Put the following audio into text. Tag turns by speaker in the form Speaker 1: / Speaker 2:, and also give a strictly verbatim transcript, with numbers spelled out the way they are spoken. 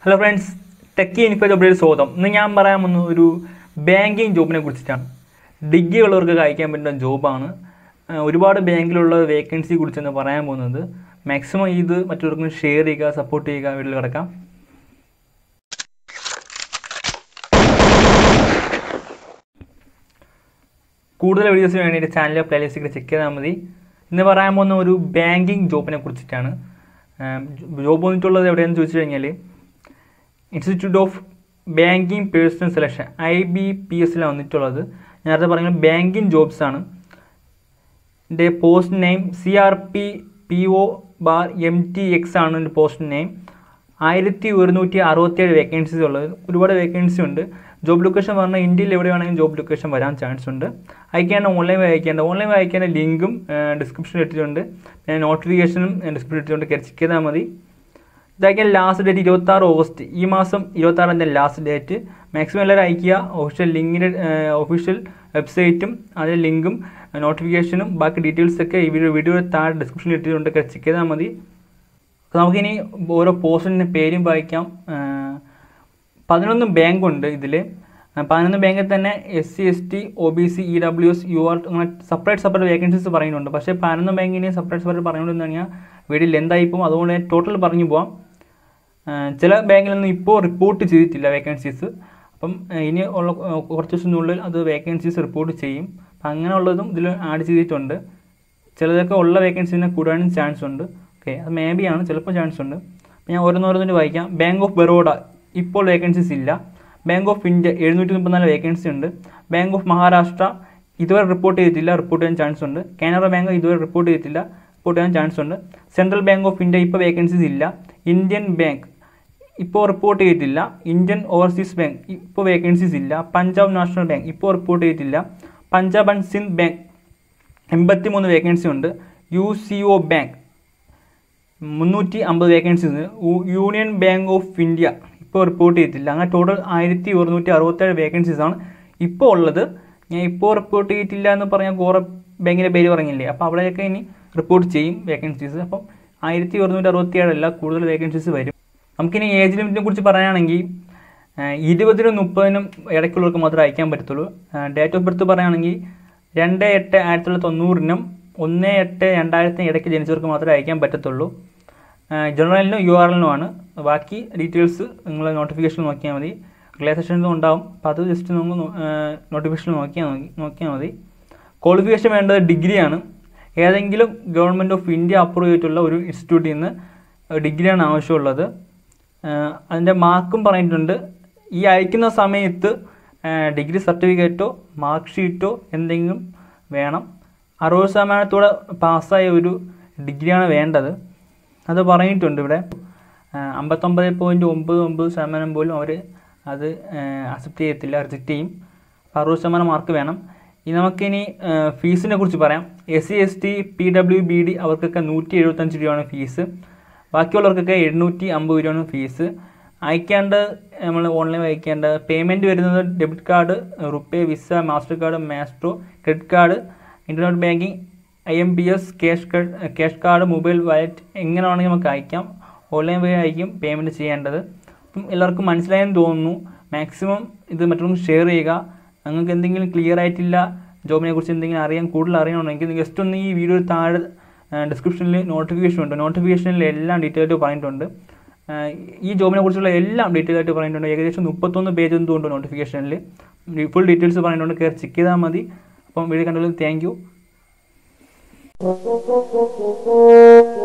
Speaker 1: Hello friends, techie info ജോബിലേക്ക് സ്വാഗതം. ഇന്ന് ഞാൻ പറയാൻ വന്ന ഒരു ബാങ്കിങ് ജോബിനെ കുറിച്ചിട്ടാണ്. ഡിഗ്രി ഉള്ളവർക്ക് അയക്കാൻ പറ്റുന്ന ജോബാണ്. ഒരുപാട് ബാങ്കിലുള്ള വേക്കൻസിയെ കുറിച്ചാണ് പറയാൻ പോകുന്നത്. മാക്സിമം ഇത് മറ്റവർക്കും ഷെയർ ചെയ്യുക, സപ്പോർട്ട് ചെയ്യുക. വീട്ടിൽ കിടക്കാം. കൂടുതൽ വീഡിയോസിന് വേണ്ടിയിട്ട് ചാനലിലെ പ്ലേലിസ്റ്റിൽ ചെക്ക് ചെയ്താൽ മതി. ഇന്ന് പറയാൻ പോകുന്ന ഒരു ബാങ്കിങ് ജോബിനെ കുറിച്ചിട്ടാണ്. ജോബ് വന്നിട്ടുള്ളത് എവിടെയാണെന്ന് ചോദിച്ചു കഴിഞ്ഞാൽ institute of banking personnel selection I B P എസിലാണ് വന്നിട്ടുള്ളത്. നേരത്തെ പറഞ്ഞാൽ ബാങ്കിങ് ജോബ്സാണ്. എൻ്റെ post name C R P P O bar M T X ആണ് എൻ്റെ പോസ്റ്റ് നെയിം. ആയിരത്തി ഒരുന്നൂറ്റി അറുപത്തിയേഴ് വേക്കൻസീസ് ഉള്ളത്. ഒരുപാട് വേക്കൻസി ഉണ്ട്. ജോബ് ലൊക്കേഷൻ പറഞ്ഞാൽ ഇന്ത്യയിൽ എവിടെ വേണമെങ്കിലും ജോബ് ലൊക്കേഷൻ വരാൻ ചാൻസ് ഉണ്ട്. അയക്കേണ്ട ഓൺലൈൻ വഴി അയക്കേണ്ട ഓൺലൈൻ വഴി അയക്കേണ്ട ലിങ്കും ഡിസ്ക്രിപ്ഷനിൽ ഇട്ടിട്ടുണ്ട്. പിന്നെ നോട്ടിഫിക്കേഷനും ഡിസ്ക്രിപ്ഷനിൽ ഇട്ടിട്ടുണ്ട്. ചെക്ക് ചെയ്താൽ മതി. ഇതാക്കിയാൽ ലാസ്റ്റ് ഡേറ്റ് ഇരുപത്താറ് ഓഗസ്റ്റ്, ഈ മാസം ഇരുപത്താറാം തീയതി ലാസ്റ്റ് ഡേറ്റ്. മാക്സിമം എല്ലാവരും അയക്കുക. ഒഫീഷ്യൽ ലിങ്കിൻ്റെ ഒഫീഷ്യൽ വെബ്സൈറ്റും അതിൻ്റെ ലിങ്കും നോട്ടിഫിക്കേഷനും ബാക്കി ഡീറ്റെയിൽസൊക്കെ ഈ വീഡിയോ വീഡിയോ താഴെ ഡിസ്ക്രിപ്ഷനിൽ ഇട്ടിട്ടുണ്ട്. ചെക്ക് ചെയ്താൽ മതി. നമുക്കിനി ഓരോ പോസ്റ്റിൻ്റെ പേരും വായിക്കാം. പതിനൊന്ന് ബാങ്കുണ്ട് ഇതിൽ. പതിനൊന്ന് ബാങ്കിൽ തന്നെ S C S T O B C E W S U R അങ്ങനെ സെപ്പറേറ്റ് സെപ്പറേറ്റ് വേക്കൻസീസ് പറയുന്നുണ്ട്. പക്ഷേ പതിനൊന്ന് ബാങ്കിനെ സെപ്പറേറ്റ് സെപ്പറേറ്റ് പറയുന്നുണ്ടെന്ന് പറഞ്ഞാൽ വീഡിയോ ലെന്തായി പോകും. അതുകൊണ്ട് ടോട്ടൽ പറഞ്ഞു പോവാം. ചില ബാങ്കിലൊന്നും ഇപ്പോൾ റിപ്പോർട്ട് ചെയ്തിട്ടില്ല വേക്കൻസീസ്. അപ്പം ഇനി ഉള്ള കുറച്ച് ദിവസത്തിനുള്ളിൽ അത് വേക്കൻസീസ് റിപ്പോർട്ട് ചെയ്യും. അപ്പം അങ്ങനെയുള്ളതും ഇതിൽ ആഡ് ചെയ്തിട്ടുണ്ട്. ചിലതൊക്കെ ഉള്ള വേക്കൻസീനെ കൂടാനും ചാൻസ് ഉണ്ട്. ഓക്കെ, അത് മേ ബി ആണ്, ചിലപ്പോൾ ചാൻസ് ഉണ്ട്. അപ്പം ഞാൻ ഓരോന്നോരോന്നിട്ട് വായിക്കാം. ബാങ്ക് ഓഫ് ബറോഡ ഇപ്പോൾ വേക്കൻസീസ് ഇല്ല. ബാങ്ക് ഓഫ് ഇന്ത്യ എഴുന്നൂറ്റി മുപ്പത്തിനാല് വേക്കൻസി ഉണ്ട്. ബാങ്ക് ഓഫ് മഹാരാഷ്ട്ര ഇതുവരെ റിപ്പോർട്ട് ചെയ്തിട്ടില്ല, റിപ്പോർട്ട് ചെയ്യാൻ ചാൻസ് ഉണ്ട്. കാനറ ബാങ്ക് ഇതുവരെ റിപ്പോർട്ട് ചെയ്തിട്ടില്ല, റിപ്പോർട്ട് ചെയ്യാൻ ചാൻസ് ഉണ്ട്. സെൻട്രൽ ബാങ്ക് ഓഫ് ഇന്ത്യ ഇപ്പോൾ വേക്കൻസീസ് ഇല്ല. ഇന്ത്യൻ ബാങ്ക് ഇപ്പോൾ റിപ്പോർട്ട് ചെയ്തിട്ടില്ല. ഇന്ത്യൻ ഓവർസീസ് ബാങ്ക് ഇപ്പോൾ വേക്കൻസീസ് ഇല്ല. പഞ്ചാബ് നാഷണൽ ബാങ്ക് ഇപ്പോൾ റിപ്പോർട്ട് ചെയ്തിട്ടില്ല. പഞ്ചാബ് ആൻഡ് സിന്ധ് ബാങ്ക് എൺപത്തി മൂന്ന് വേക്കൻസി ഉണ്ട്. യു സി ഒ ബാങ്ക് മുന്നൂറ്റി അമ്പത് vacancies. Union bank of India ഇപ്പോൾ റിപ്പോർട്ട് ചെയ്തിട്ടില്ല. അങ്ങനെ ടോട്ടൽ ആയിരത്തി ഒരുന്നൂറ്റി അറുപത്തേഴ് വേക്കൻസീസാണ് ഇപ്പോൾ ഉള്ളത്. ഞാൻ ഇപ്പോൾ റിപ്പോർട്ട് ചെയ്തിട്ടില്ല എന്ന് പറഞ്ഞാൽ കുറേ ബാങ്കിൻ്റെ പേര് പറഞ്ഞില്ലേ, അപ്പോൾ അവിടെയൊക്കെ ഇനി റിപ്പോർട്ട് ചെയ്യും വേക്കൻസീസ്. അപ്പം ആയിരത്തി ഒരുന്നൂറ്റി അറുപത്തി ഏഴല്ല, കൂടുതൽ വേക്കൻസീസ് വരും. നമുക്കിനി ഏജ് ലിമിറ്റിനെ കുറിച്ച് പറയുകയാണെങ്കിൽ ഇരുപതിനും മുപ്പതിനും ഇടയ്ക്കുള്ളവർക്ക് മാത്രമേ അയക്കാൻ പറ്റത്തുള്ളൂ. ഡേറ്റ് ഓഫ് ബർത്ത് പറയുകയാണെങ്കിൽ രണ്ട് എട്ട് ആയിരത്തി തൊള്ളായിരത്തി തൊണ്ണൂറിനും ഒന്ന് എട്ട് രണ്ടായിരത്തിന് ഇടയ്ക്ക് ജനിച്ചവർക്ക് മാത്രമേ അയക്കാൻ പറ്റത്തുള്ളൂ. ജനറലിനും യു ആർ എല്ലിനുമാണ്. ബാക്കി ഡീറ്റെയിൽസ് നിങ്ങൾ നോട്ടിഫിക്കേഷൻ നോക്കിയാൽ മതി. റിലേഷനിലും ഉണ്ടാവും. അപ്പോൾ അത് ജസ്റ്റ് നമുക്ക് നോട്ടിഫിക്കേഷൻ നോക്കിയാൽ മതി നോക്കിയാൽ മതി ക്വാളിഫിക്കേഷൻ വേണ്ടത് ഡിഗ്രിയാണ്. ഏതെങ്കിലും ഗവൺമെൻറ് ഓഫ് ഇന്ത്യ അപ്രൂവ് ചെയ്തിട്ടുള്ള ഒരു ഇൻസ്റ്റിറ്റ്യൂട്ടിൽ നിന്ന് ഡിഗ്രിയാണ് ആവശ്യമുള്ളത്. അതിൻ്റെ മാർക്കും പറഞ്ഞിട്ടുണ്ട്. ഈ അയക്കുന്ന സമയത്ത് ഡിഗ്രി സർട്ടിഫിക്കറ്റോ മാർക്ക് ഷീറ്റോ എന്തെങ്കിലും വേണം. അറുപത് ശതമാനത്തോടെ പാസ്സായ ഒരു ഡിഗ്രിയാണ് വേണ്ടത്. അത് പറഞ്ഞിട്ടുണ്ട് ഇവിടെ. അമ്പത്തൊമ്പത് പോയിൻറ്റ് ഒമ്പത് ഒമ്പത് ശതമാനം പോലും അവർ അത് അക്സെപ്റ്റ് ചെയ്യത്തില്ല, റിജക്റ്റ് ചെയ്യും. അറുപത് ശതമാനം മാർക്ക് വേണം. ഇനി നമുക്കിനി ഫീസിനെ കുറിച്ച് പറയാം. S C S T P W B D അവർക്കൊക്കെ നൂറ്റി എഴുപത്തഞ്ച് രൂപയാണ് ഫീസ്. ബാക്കിയുള്ളവർക്കൊക്കെ എണ്ണൂറ്റി അമ്പത് രൂപയാണ് ഫീസ്. അയക്കേണ്ട നമ്മൾ ഓൺലൈൻ അയക്കേണ്ട പേയ്മെൻറ്റ് വരുന്നത് debit card, RuPay, Visa, Mastercard, Maestro, credit card, internet banking, I M P S, cash card cash card mobile wallet എങ്ങനെ വേണമെങ്കിൽ നമുക്ക് അയക്കാം. ഓൺലൈൻ വഴി ആയിരിക്കും പേയ്മെൻറ്റ് ചെയ്യേണ്ടത്. അപ്പം എല്ലാവർക്കും മനസ്സിലായെന്ന് തോന്നുന്നു. മാക്സിമം ഇത് മറ്റുള്ളവർക്ക് ഷെയർ ചെയ്യുക. നിങ്ങൾക്ക് എന്തെങ്കിലും ക്ലിയർ ആയിട്ടില്ല, ജോബിനെ കുറിച്ച് എന്തെങ്കിലും അറിയാൻ കൂടുതൽ അറിയണമെങ്കിൽ ജസ്റ്റ് ഒന്ന് ഈ വീഡിയോ താഴെ ഡിസ്ക്രിപ്ഷനിൽ നോട്ടിഫിക്കേഷൻ ഉണ്ട്. നോട്ടിഫിക്കേഷനിൽ എല്ലാം ഡീറ്റെയിൽ ആയിട്ട് പറഞ്ഞിട്ടുണ്ട്. ഈ ജോബിനെ കുറിച്ചുള്ള എല്ലാം ഡീറ്റെയിൽ ആയിട്ട് പറഞ്ഞിട്ടുണ്ട്. ഏകദേശം മുപ്പത്തൊന്ന് പേജ് എന്തുകൊണ്ട് നോട്ടിഫിക്കേഷനിൽ ഫുൾ ഡീറ്റെയിൽസ് പറഞ്ഞിട്ടുണ്ട്. കയറി ചെക്ക് ചെയ്താൽ മതി. അപ്പം വീഡിയോ കണ്ടതിൽ താങ്ക് യു.